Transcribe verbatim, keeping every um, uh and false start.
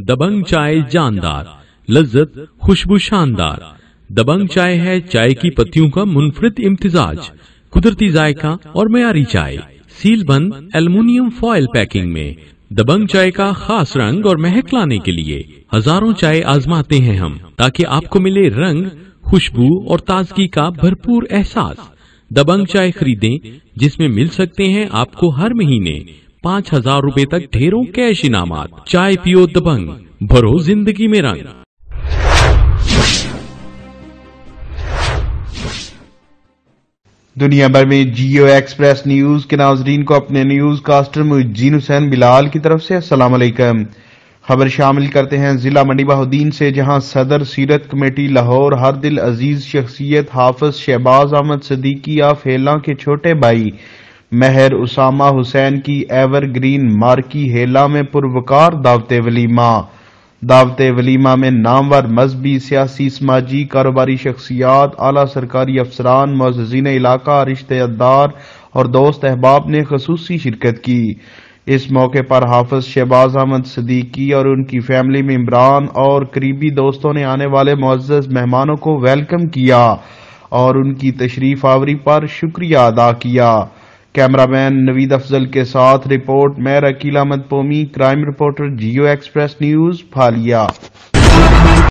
دبنگ چائے جاندار، لذت خوشبو شاندار۔ دبنگ چائے ہے چائے کی پتیوں کا منفرد امتزاج، قدرتی ذائقہ اور معیاری چائے، سیل بند ایلومینیم فوائل پیکنگ میں۔ دبنگ چائے کا خاص رنگ اور مہک لانے کے لیے ہزاروں چائے آزماتے ہیں ہم، تاکہ آپ کو ملے رنگ، خوشبو اور تازگی کا بھرپور احساس۔ دبنگ چائے خریدیں جس میں مل سکتے ہیں آپ کو ہر مہینے پانچ ہزار روپے تک ڈھیروں کیش انعامات۔ چائے پیو دبنگ، بھرو زندگی میں رنگ۔ دنیا بھر میں جیو ایکسپریس نیوز کے ناظرین کو اپنے نیوز کاسٹر محدین حسین بلال کی طرف سے السلام علیکم۔ خبر شامل کرتے ہیں ضلع منڈی بہاؤالدین سے، جہاں صدر سیرت کمیٹی لاہور ہر دل عزیز شخصیت حافظ شہباز احمد صدیقی آف ہیلاں کے چھوٹے بھائی مہر اسامہ حسین کی ایور گرین مارکی ہیلا میں پروقار دعوت ولیمہ۔ دعوت ولیمہ میں نامور مذہبی، سیاسی، سماجی، کاروباری شخصیات، اعلیٰ سرکاری افسران، معززین علاقہ، رشتہ دار اور دوست احباب نے خصوصی شرکت کی۔ اس موقع پر حافظ شہباز احمد صدیقی اور ان کی فیملی ممبران اور قریبی دوستوں نے آنے والے معزز مہمانوں کو ویلکم کیا اور ان کی تشریف آوری پر شکریہ ادا کیا۔ کیمرہ مین نوید افضل کے ساتھ report Mir Aqeel Ahmed Pomi, crime reporter Geo Express News, پھالیا۔